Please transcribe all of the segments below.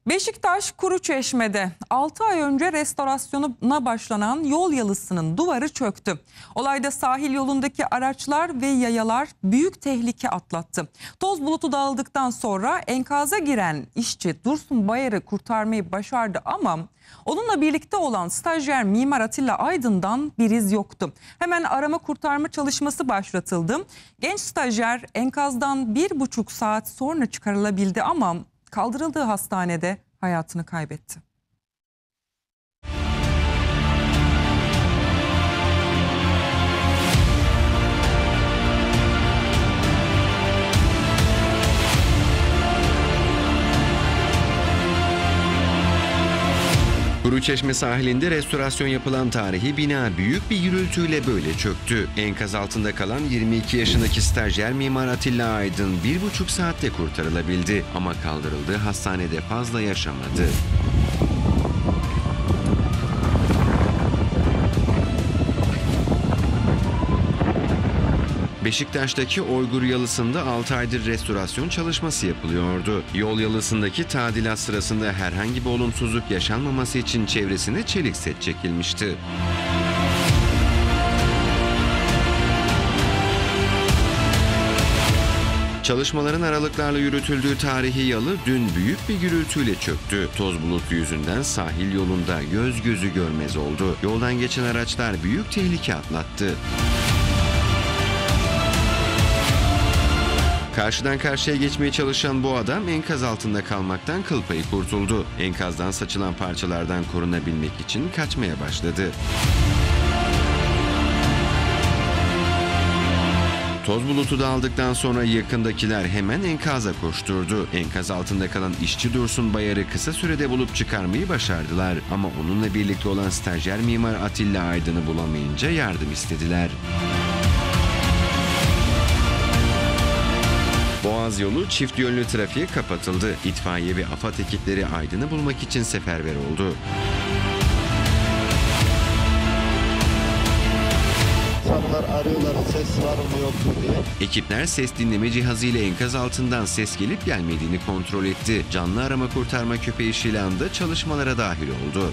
Beşiktaş Kuruçeşme'de 6 ay önce restorasyona başlanan yol yalısının duvarı çöktü. Olayda sahil yolundaki araçlar ve yayalar büyük tehlike atlattı. Toz bulutu dağıldıktan sonra enkaza giren işçi Dursun Bayar'ı kurtarmayı başardı ama onunla birlikte olan stajyer mimar Atilla Aydın'dan bir iz yoktu. Hemen arama kurtarma çalışması başlatıldı. Genç stajyer enkazdan 1,5 saat sonra çıkarılabildi ama kaldırıldığı hastanede hayatını kaybetti. Kuruçeşme sahilinde restorasyon yapılan tarihi bina büyük bir gürültüyle böyle çöktü. Enkaz altında kalan 22 yaşındaki stajyer mimar Atilla Aydın 1,5 saatte kurtarılabildi ama kaldırıldığı hastanede fazla yaşamadı. Beşiktaş'taki Oygur Yalısı'nda 6 aydır restorasyon çalışması yapılıyordu. Yol yalısındaki tadilat sırasında herhangi bir olumsuzluk yaşanmaması için çevresine çelik set çekilmişti. Çalışmaların aralıklarla yürütüldüğü tarihi yalı dün büyük bir gürültüyle çöktü. Toz bulutu yüzünden sahil yolunda göz gözü görmez oldu. Yoldan geçen araçlar büyük tehlike atlattı. Karşıdan karşıya geçmeye çalışan bu adam enkaz altında kalmaktan kıl payı kurtuldu. Enkazdan saçılan parçalardan korunabilmek için kaçmaya başladı. Toz bulutu dağıldıktan sonra yakındakiler hemen enkaza koşturdu. Enkaz altında kalan işçi Dursun Bayar'ı kısa sürede bulup çıkarmayı başardılar. Ama onunla birlikte olan stajyer mimar Atilla Aydın'ı bulamayınca yardım istediler. Boğaz yolu çift yönlü trafiğe kapatıldı. İtfaiye ve AFAD ekipleri Aydın'ı bulmak için seferber oldu. İnsanlar arıyorlar ses var mı yok mu diye. Ekipler ses dinleme cihazıyla enkaz altından ses gelip gelmediğini kontrol etti. Canlı arama kurtarma köpeği Şilan da çalışmalara dahil oldu.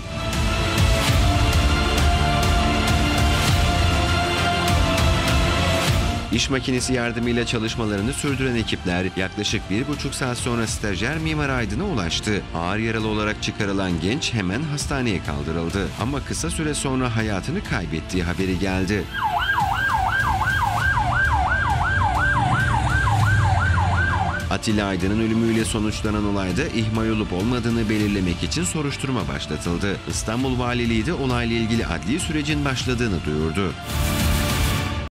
İş makinesi yardımıyla çalışmalarını sürdüren ekipler yaklaşık 1,5 saat sonra stajyer mimar Aydın'a ulaştı. Ağır yaralı olarak çıkarılan genç hemen hastaneye kaldırıldı. Ama kısa süre sonra hayatını kaybettiği haberi geldi. Atilla Aydın'ın ölümüyle sonuçlanan olayda ihmal olup olmadığını belirlemek için soruşturma başlatıldı. İstanbul Valiliği de olayla ilgili adli sürecin başladığını duyurdu.